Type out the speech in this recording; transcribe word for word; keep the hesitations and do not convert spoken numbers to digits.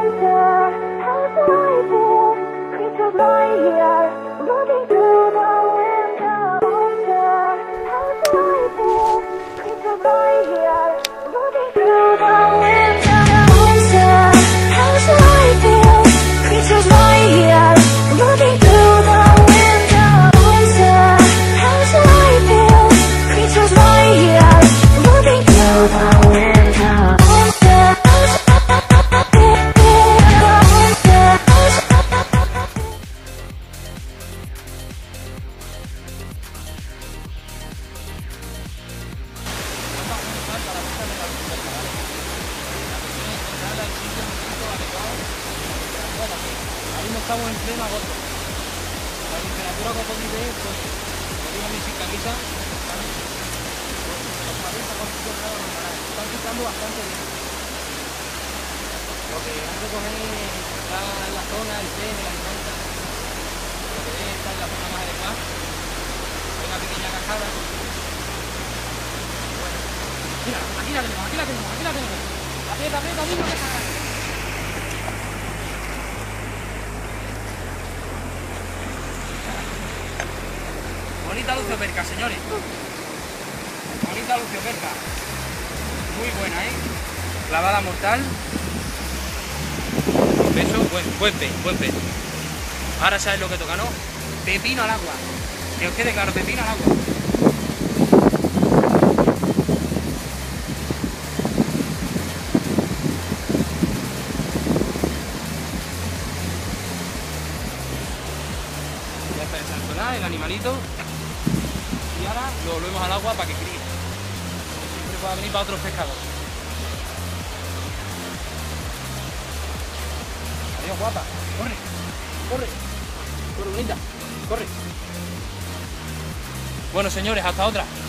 Estamos en pleno agosto. La temperatura, como podéis ver, pues, lo digo a mí sin camisa, están los cuarenta con cinco grados normales. Están picando bastante bien. Lo que han de coger está en la zona, el tren, la limita. Lo que ves está en la zona más adecuada. Hay una pequeña cascada. Bueno, mira, aquí la tenemos, aquí la tenemos, aquí la tenemos. Aprieta, aprieta, mismo que está. Bonita lucioperca, señores. Bonita lucioperca. Muy buena, ¿eh? Clavada mortal. Peso, buen, buen pez, buen pez. Ahora sabes lo que toca, ¿no? Pepino al agua. Que os quede claro, pepino al agua. Ya está desalzonado el animalito. Y ahora lo volvemos al agua para que críe. Siempre pueda venir para otros pescadores. Adiós, guapa. Corre, corre. Corre, bonita. Corre. Bueno, señores, hasta otra.